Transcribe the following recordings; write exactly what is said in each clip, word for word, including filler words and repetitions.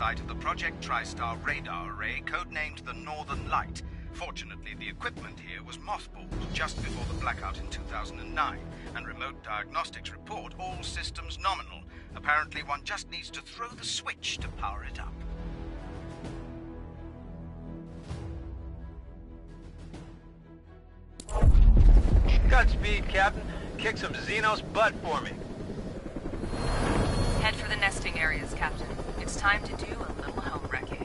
site of the Project TriStar radar array, codenamed the Northern Light. Fortunately, the equipment here was mothballed just before the blackout in two thousand nine, and remote diagnostics report all systems nominal. Apparently, one just needs to throw the switch to power it up. Godspeed, Captain. Kick some Xenos butt for me. Head for the nesting areas, Captain. It's time to do a little home wrecking.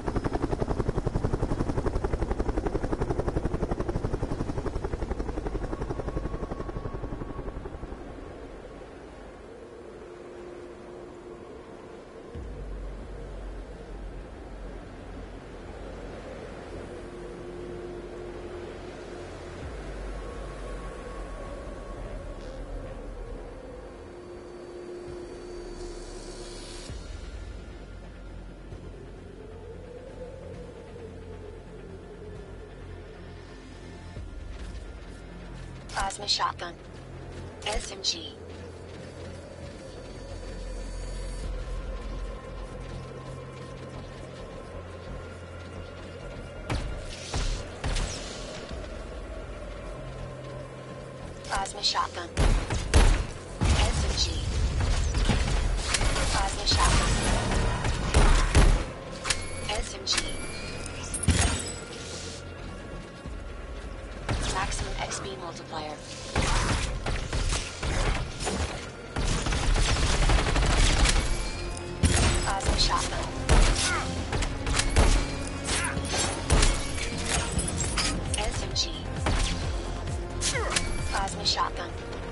Plasma shotgun. S M G. Plasma shotgun. S M G. Plasma shotgun. S M G. Maximum X P multiplier. Plasma shotgun. S M G. Plasma shotgun.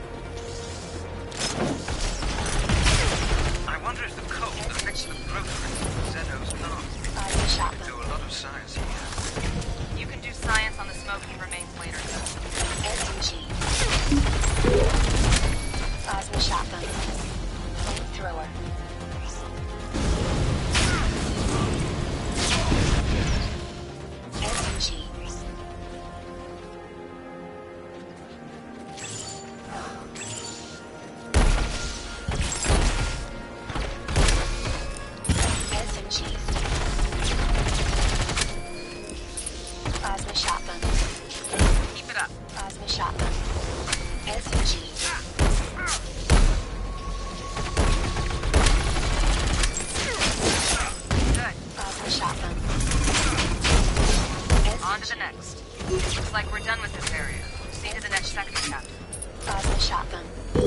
I wonder if the cold affects the growth rate of Zeno's nerves. Plasma shotgun. Do a lot of science here. You can do science on the smoking remains later. S M G. Plasma shotgun. Flamethrower. S M G. S M G. Plasma shotgun. Keep it up. Plasma shotgun. S M G. Good. Plasma shotgun. On to the next. Looks like we're done with this area. See to the next sector, Captain. Plasma shotgun.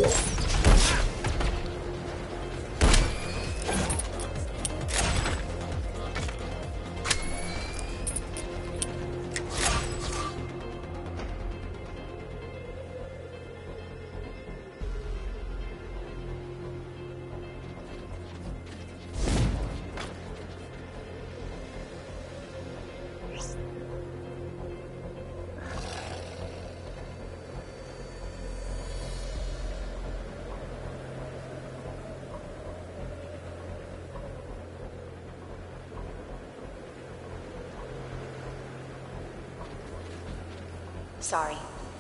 Sorry.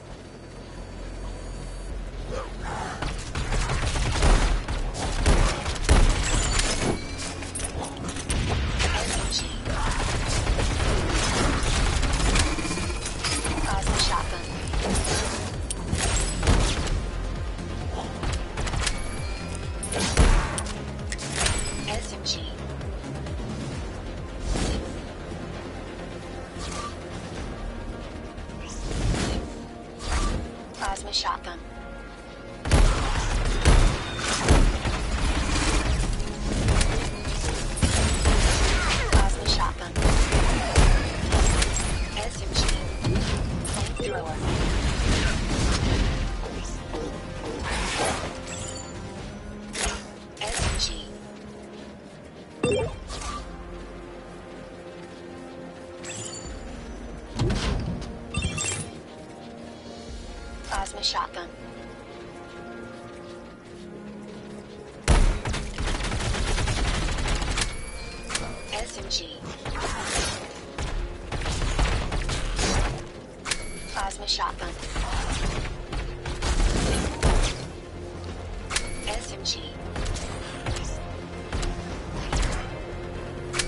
S M G. Plasma shotgun. S M G. Plasma shotgun. Plasma shotgun. S M G. Flamethrower. S M G. Plasma shotgun. S M G. Plasma shotgun. S M G.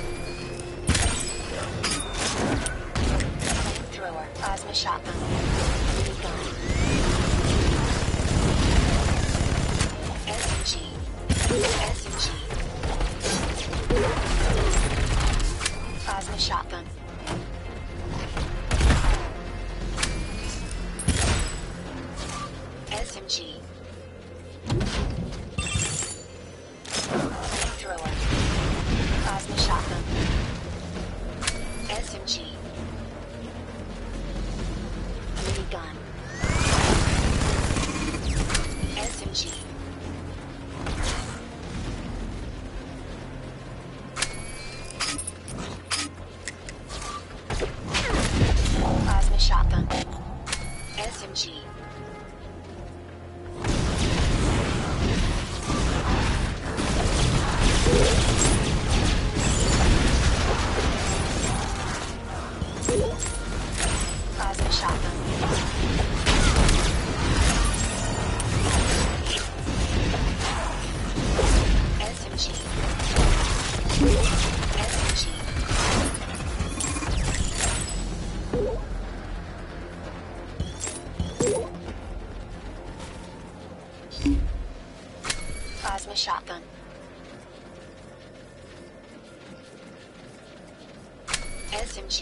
S M G.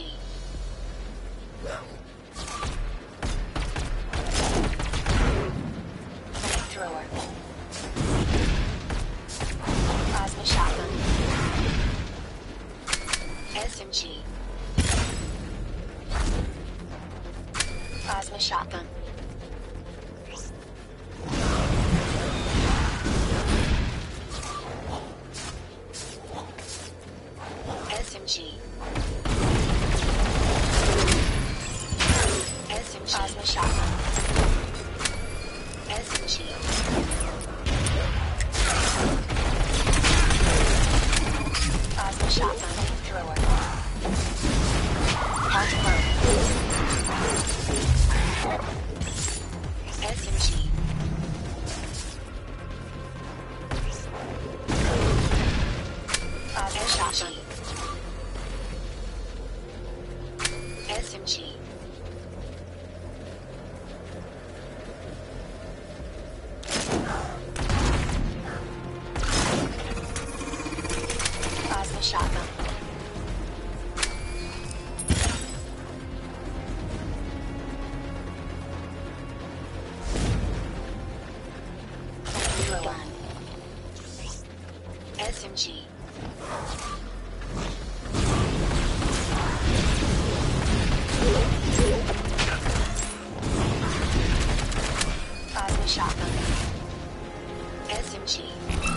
Flamethrower. Plasma shotgun. S M G. Plasma shotgun. S M G. S M G. Plasma shotgun. S M G. Plasma shotgun. Flamethrower. Hard mode. S M G. Plasma shotgun. S M G. Plasma shotgun. Flamethrower. S M G. Plasma shotgun. S M G.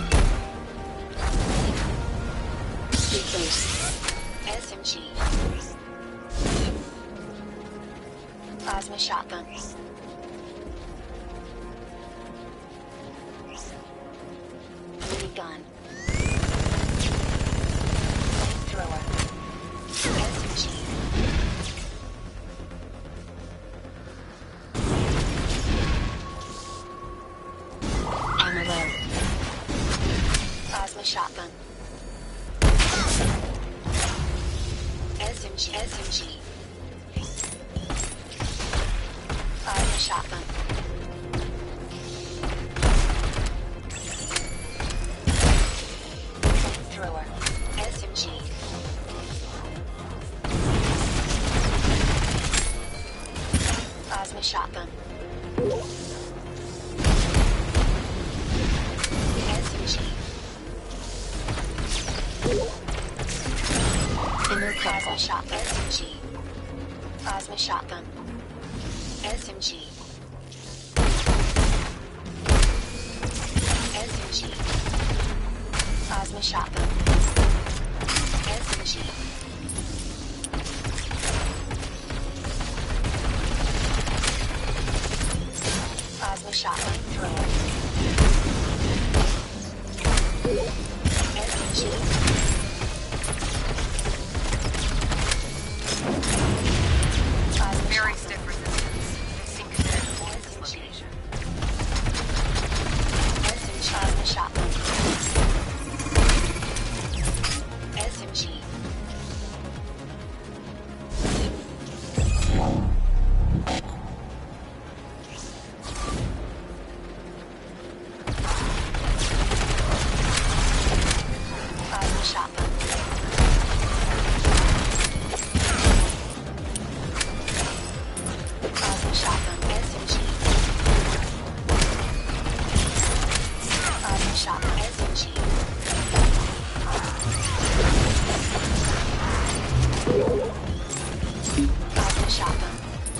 S M G. Plasma shotgun. Minigun. Flamethrower. S M G. Armor low. Plasma shotgun. S M G. S M G. Plasma shotgun. Flamethrower. S M G. Plasma shotgun. S M G. Inner plasma shotgun. S M G. Plasma shotgun. S M G. S M G. Plasma shotgun. S M G. Plasma shotgun. Thrower. S M G. Plasma Very shotgun. stiff resistance. They seem committed to holding this location. S M G. Plasma shotgun. S M G. Plasma shotgun. Plasma shotgun. S M G. Plasma shotgun. S M G. Plasma shotgun.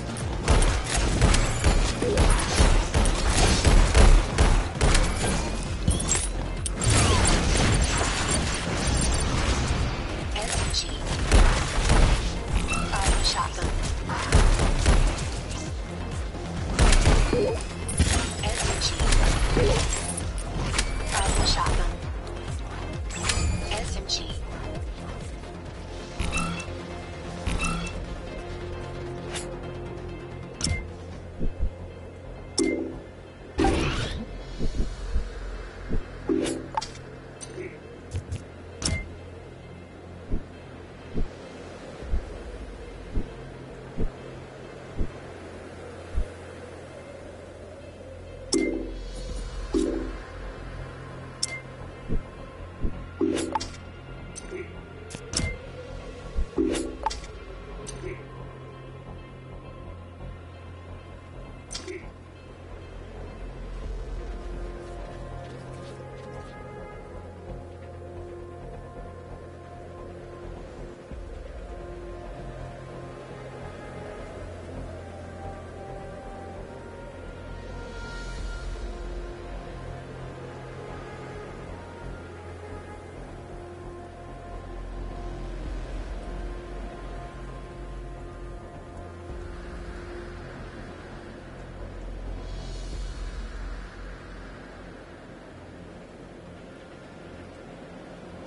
S M G. Plasma shotgun. S M G. Plasma shotgun. S M G.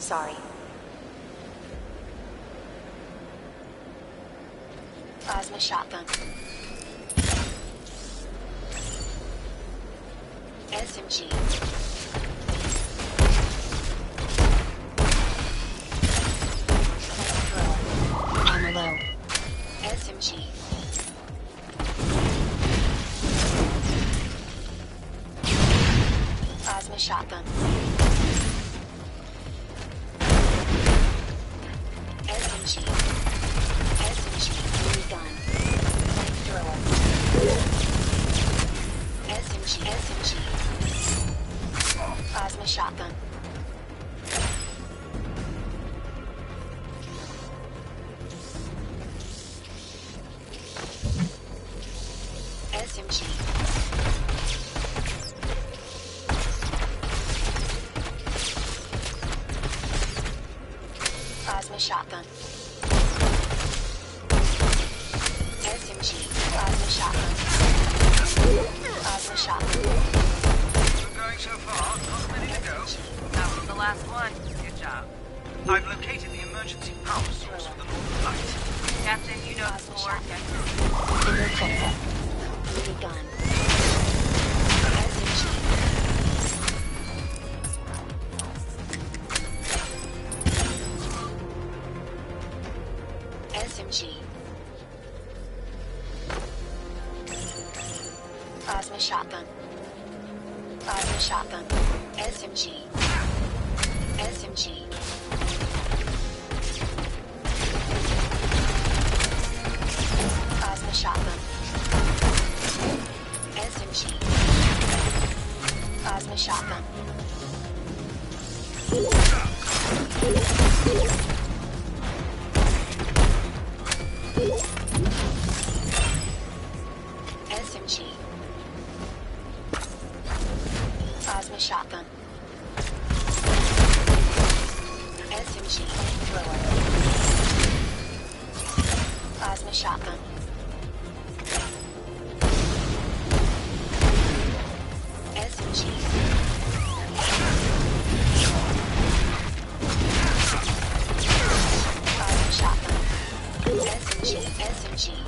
Sorry. Plasma shotgun. S M G. Armor low. S M G. Plasma shotgun. S M G. S M G. Mini gun. Flamethrower. S M G. S M G. Plasma shotgun. S M G. Plasma shotgun. S M G. Plasma shotgun. Plasma shotgun. You're going so far, not ready to go. That was the last one. Good job. I've located the emergency power source for the Northern Light. Captain, you know the Plasma floor. shotgun. Inner football. Mini gun. S M G. S M G. Plasma shotgun. Plasma shotgun. S M G. S M G. Plasma shotgun. S M G. Plasma shotgun. S M G. Plasma shotgun. S M G. Thrower. Plasma shotgun. S M G. Plasma shotgun. S M G. S M G.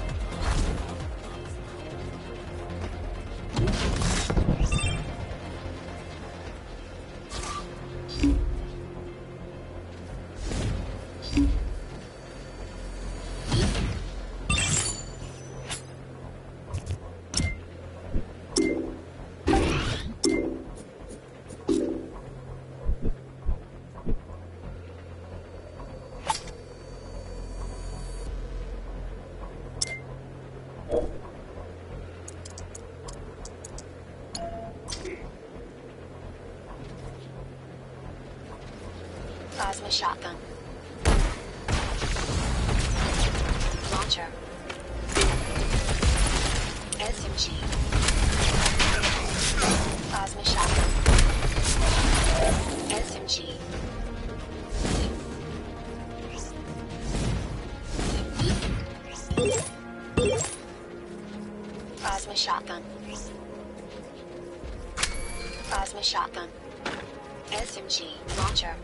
Plasma shotgun. Launcher. S M G. Plasma shotgun. S M G. Plasma shotgun. Plasma shotgun. S M G. Launcher.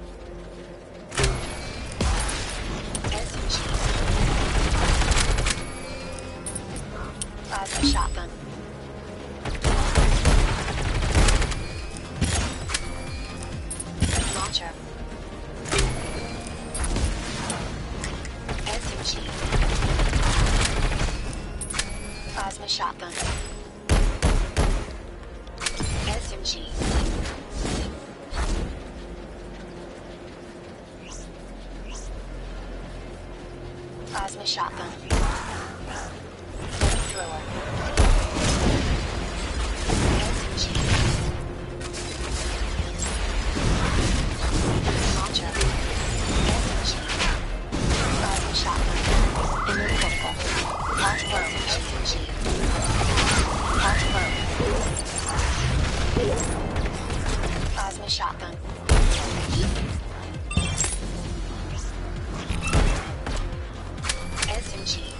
S M G. Plasma shotgun. Launcher. S M G. Plasma shotgun. S M G. Plasma shotgun. Thrower. S M G. Launcher. S M G. Plasma shotgun. Inner football. Hot low. S M G. Hot low. Plasma shotgun. S M G.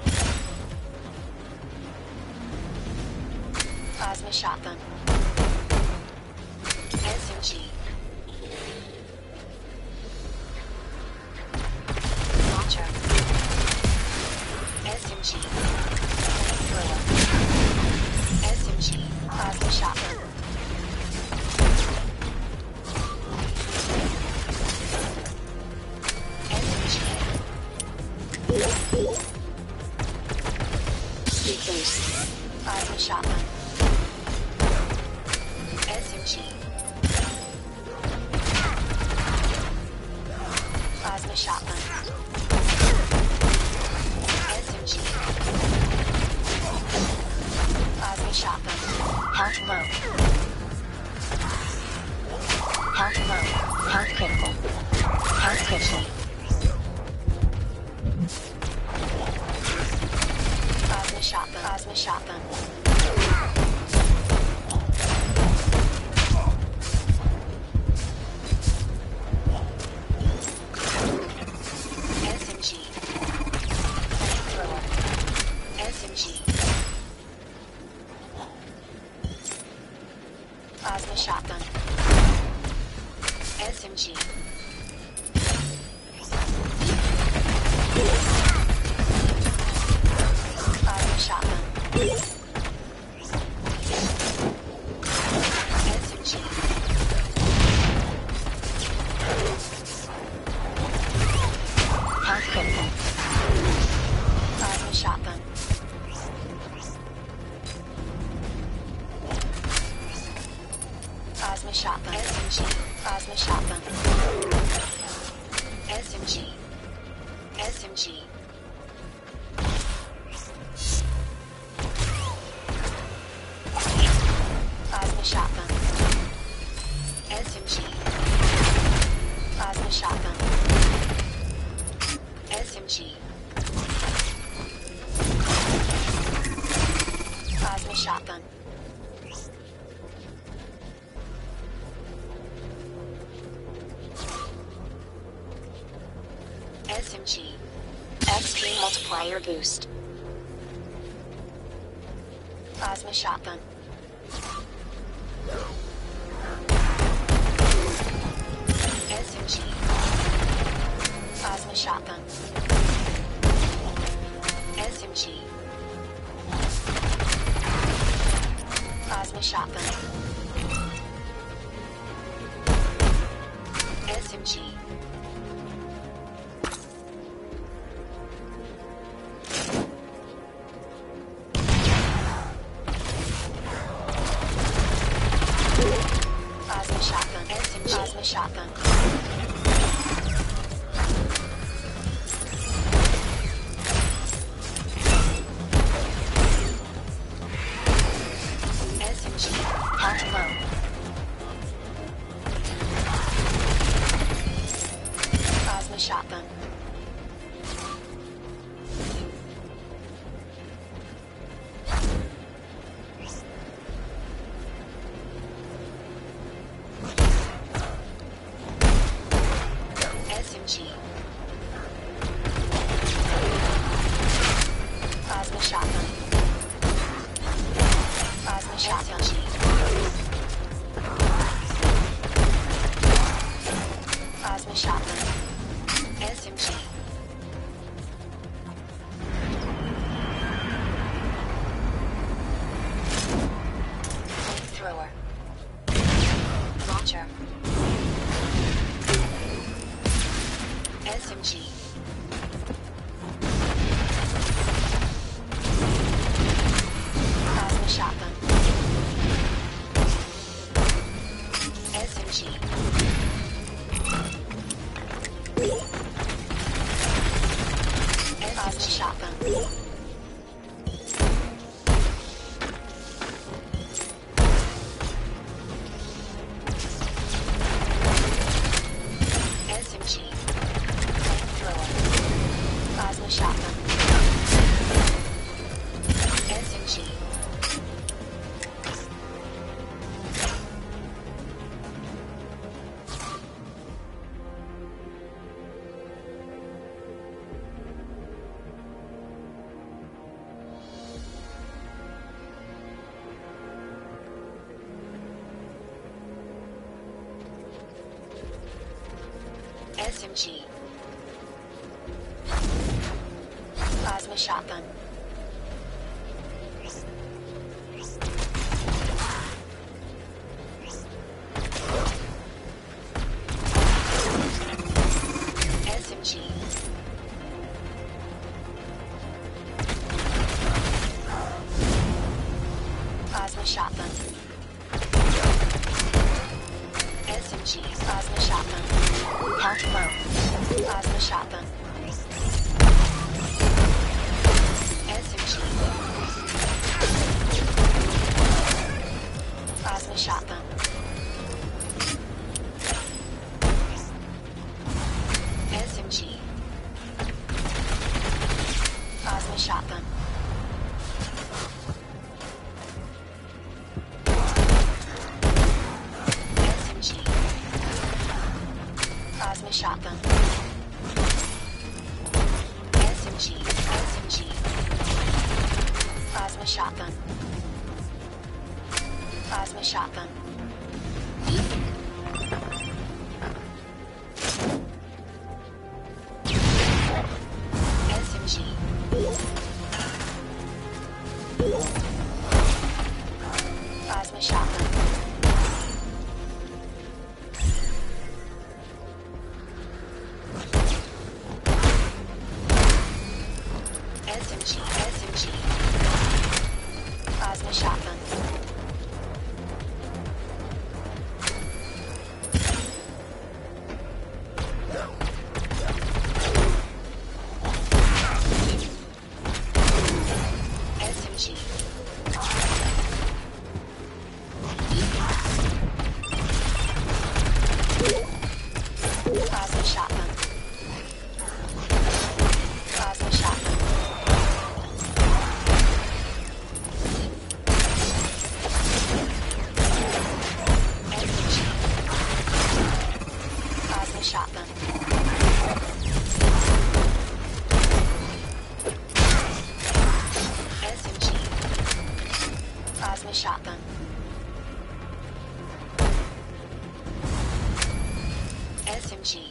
Plasma shotgun. S M G. G. Flamethrower. S M G. Plasma shotgun. S M G. Speed boost. Plasma shotgun. S M G. Plasma shotgun. S M G. Plasma shotgun. Health low. Health low. Health critical. Health critical. Plasma shotgun. Plasma shotgun. S M G. Flamethrower. S M G. Plasma shotgun. S M G. Plasma shotgun. S M G. Health critical. Plasma shotgun. Plasma shotgun. S M G. Plasma shotgun. S M G. S M G. Plasma shotgun. S M G. Plasma shotgun. S M G. Plasma shotgun. S M G. X P multiplier boost. Plasma shotgun. S M G. Plasma shotgun. S M G. Plasma shotgun. S M G. Plasma shotgun. S M G. Plasma shotgun. S M G. Health low. Plasma shotgun. S M G. Plasma shotgun. Plasma shotgun. Plasma shotgun. S M G. Flamethrower. Launcher. S M G. Plasma shotgun. S M G. Plasma shotgun. S M G. Flamethrower. Plasma shotgun. S M G. S M G. Plasma shotgun. Plasma shotgun. S M G. Plasma shotgun. S M G. Plasma shotgun. S M G. Plasma shotgun. S M G. S M G. Plasma shotgun. Plasma shotgun. S M G. Plasma shotgun. S M G. S M G. Plasma shotgun. S M G. Plasma shotgun. Plasma shotgun. S M G. Plasma shotgun. S M G. Plasma shotgun. S M G.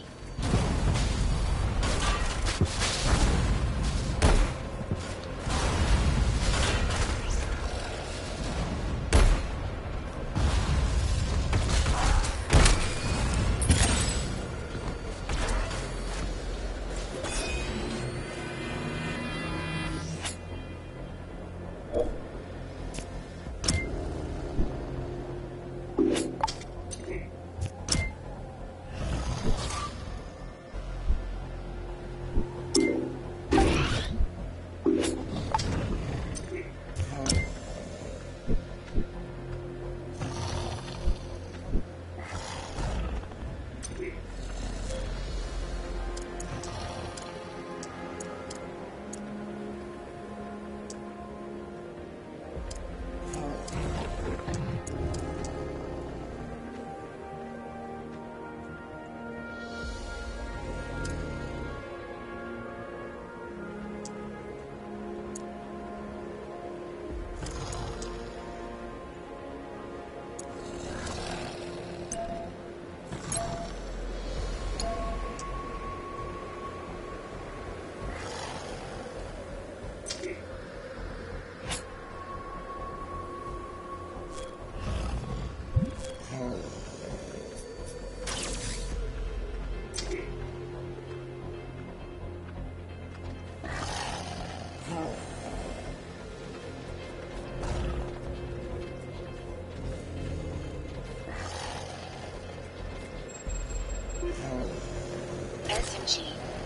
S M G.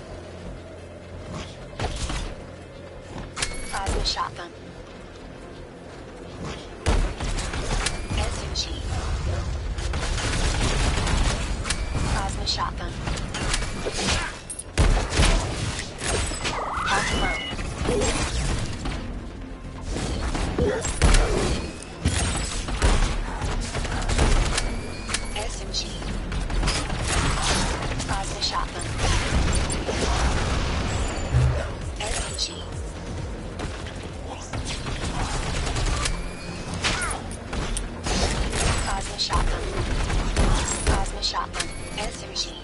Plasma shotgun. S M G. Plasma shotgun. Health low. S M G. Plasma shotgun. S M G. Plasma shotgun. Plasma shotgun. S M G.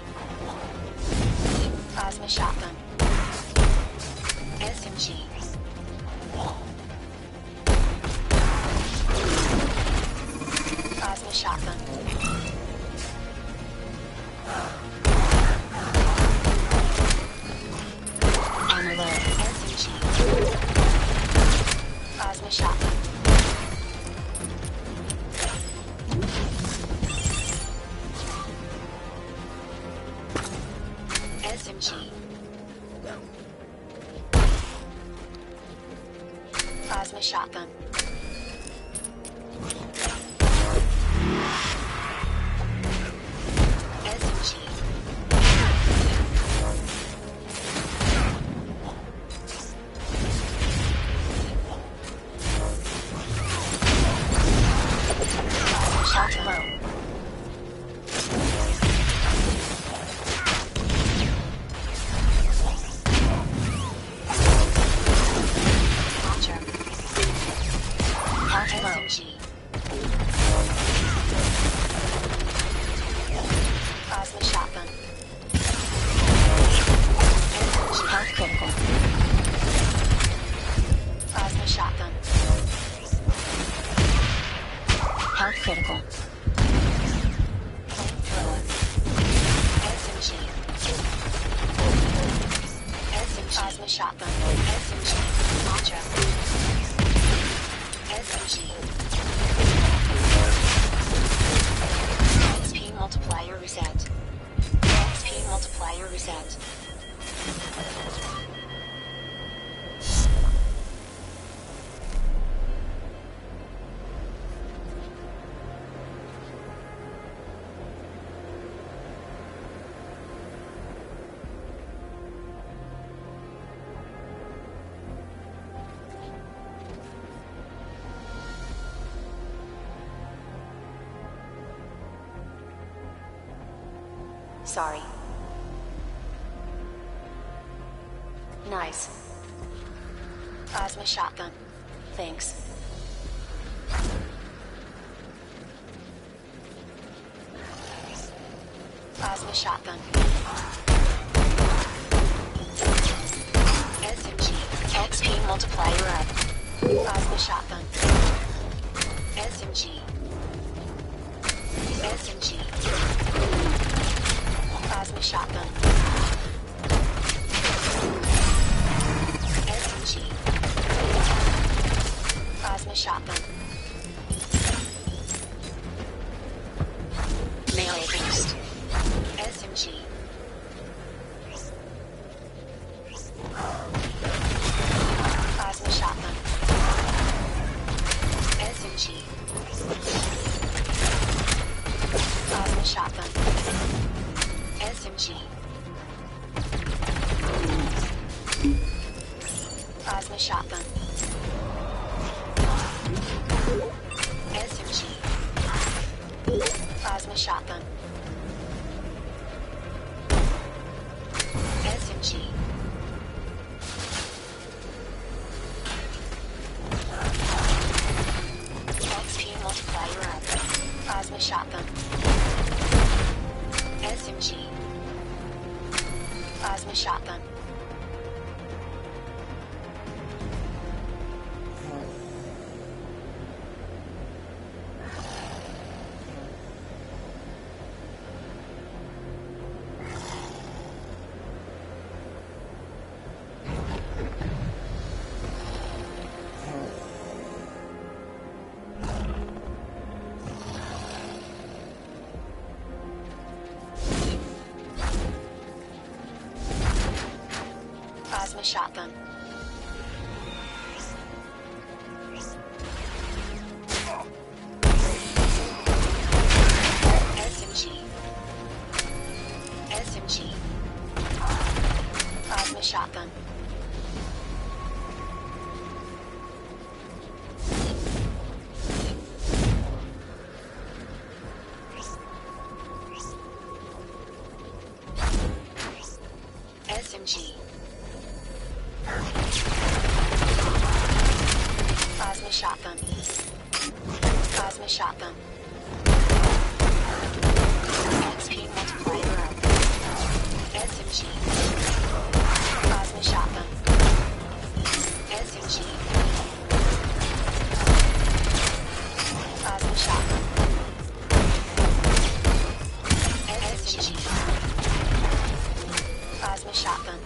Plasma shotgun. S M G. Plasma shotgun. On alert. S M G. Plasma shotgun. S M G. Plasma shotgun. S M G. Shotgun. Launcher. S M G. Plasma shotgun. S M G. Health critical. Plasma shotgun. Health critical. Flamethrower. S M G. S M G. Plasma shotgun. S M G. Launcher. S M G. X P multiplier reset. X P multiplier reset. Sorry. Nice. Plasma shotgun. Thanks. Plasma shotgun. S M G. X P multiplier up. Plasma shotgun. S M G. S M G. Plasma shotgun. S M G. Plasma shotgun. Melee boost. S M G. Plasma shotgun. S M G. Plasma shotgun. S M G. Plasma shotgun. S M G. Plasma shotgun. S M G. X P multiplier up. Plasma shotgun. S M G. Plasma shotgun. Plasma shotgun. S M G. S M G. Plasma shotgun. S M G. Plasma shotgun. Plasma shotgun. X P multiplier up. S M G. Plasma shotgun. S M G. Plasma shotgun. S M G. Plasma shotgun.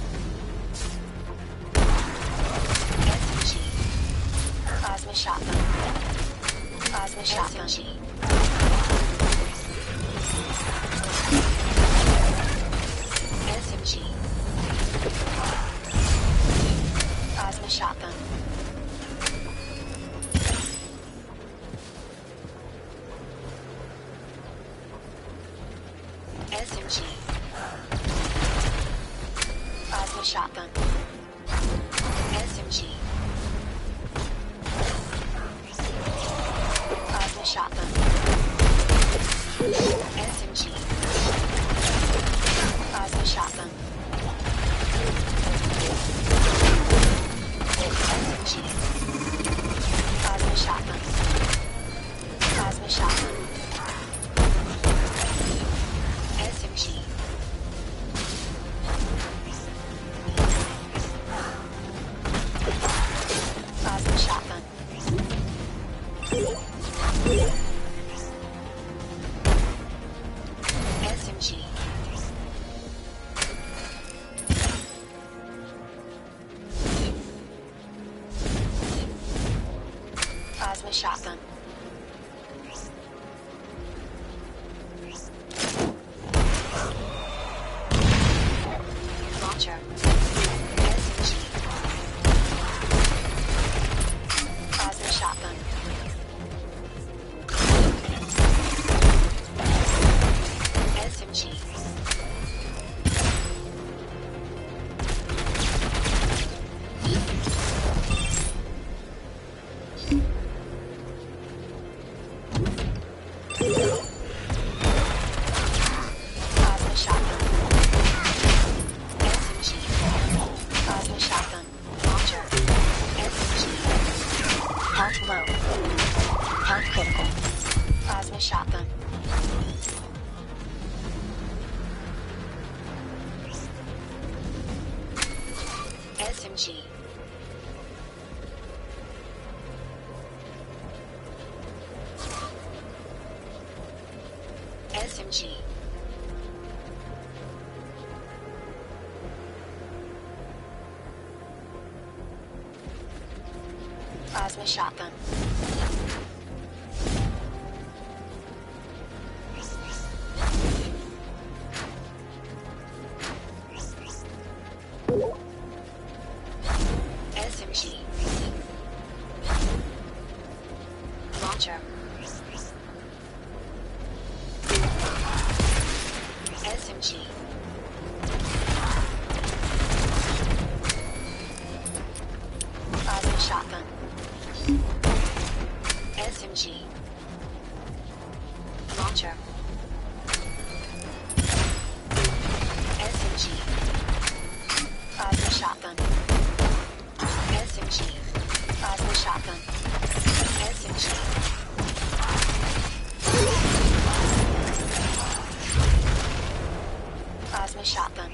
S M G. Plasma shotgun. Plasma shotgun. S M G. S M G. Plasma shotgun. shotgun. S M G. Plasma shotgun. S M G. Plasma shotgun. S M G. Plasma shotgun. Plasma shotgun. S M G. Plasma shotgun. S M G. Plasma shotgun. Launcher. S M G. Plasma shotgun. S M G. Plasma shotgun. S M G. Plasma shotgun. Launcher. S M G. Health low. Health critical. Plasma shotgun. S M G. S M G. Plasma shotgun. S M G. Launcher. S M G. Plasma shotgun. S M G. Launcher. S M G. Plasma shotgun. S M G. Plasma shotgun. S M G. Plasma shotgun.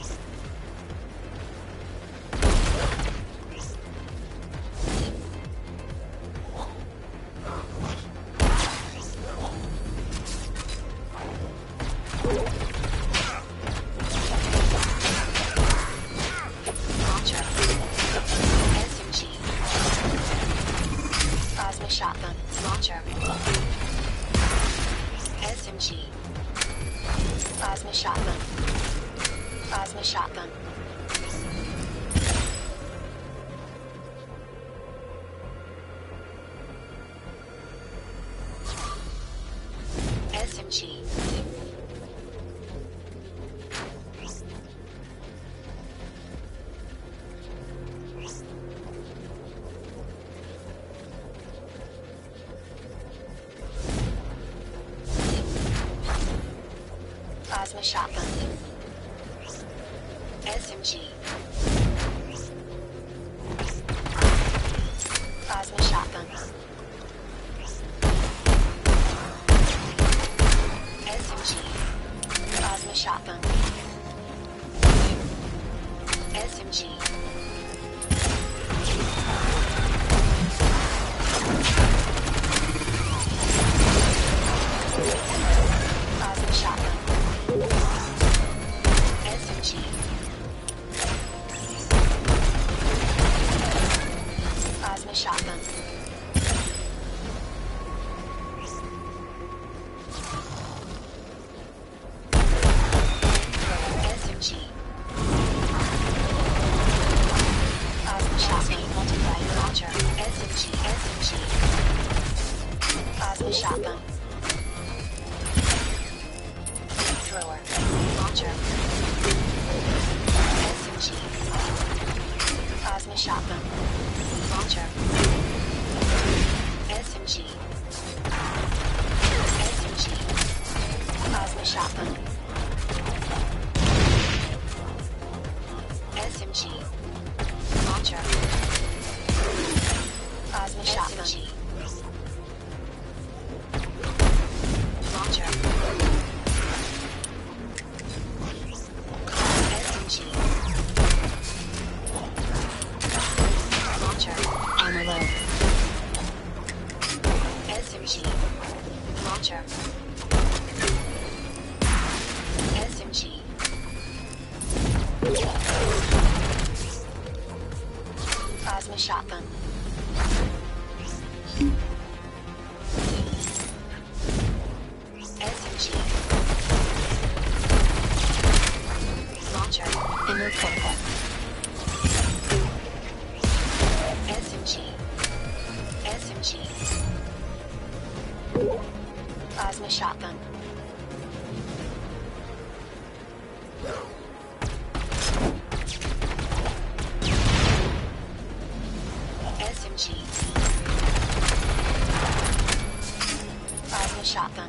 Launcher. S M G. Plasma shotgun. Launcher. S M G. Plasma shotgun. Plasma shotgun. S M G. Plasma shotgun. S M G. Plasma shotgun. S M G. Plasma shotgun. S M G. Plasma shotgun. S M G. Plasma shotgun. S M G. Plasma shotgun. Multiplier launcher. S M G. S M G. Plasma shotgun. Thrower. Launcher. S M G. Plasma shotgun. Launcher. S M G. S M G. Plasma shotgun. S M G. Launcher. Plasma shotgun. Launcher. S M G. Launcher. Armor low. S M G. Launcher. S M G. Plasma shotgun. S M G. Launcher. Inner cortex. S M G. S M G. Plasma shotgun. S M G. Plasma shotgun.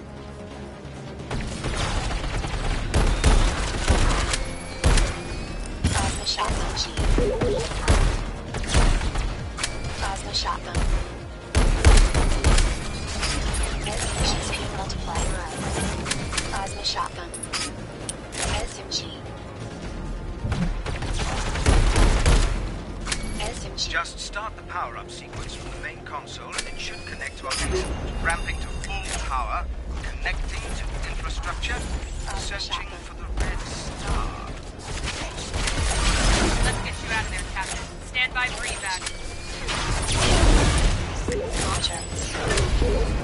Plasma shotgun. Plasma shotgun. S M G speed multiplier. Plasma shotgun. S M G. S M G. Just start the power-up sequence from the main console and it should connect to our base. Ramping to full power, connecting to infrastructure, searching for the red star. Let's get you out of there, Captain. Stand by for evac. Launcher.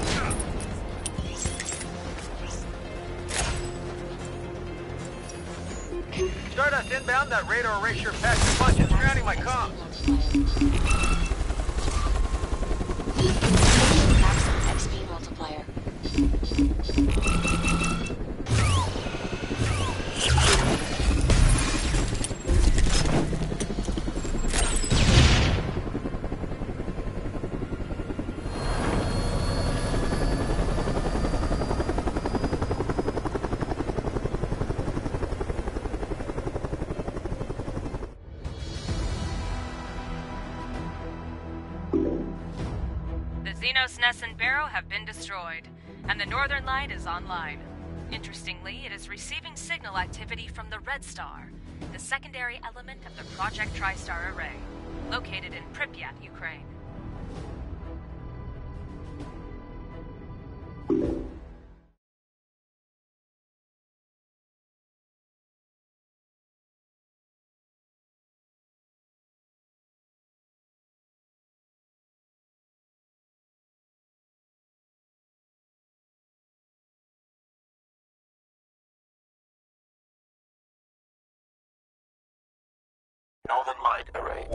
Stardust inbound, that radar array sure packs a punch and surrounding my comms. Maximum X P multiplier. Xenos Ness and Barrow have been destroyed, and the Northern Light is online. Interestingly, it is receiving signal activity from the Red Star, the secondary element of the Project TriStar array, located in Pripyat, Ukraine. Northern Light Array.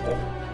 Thank you.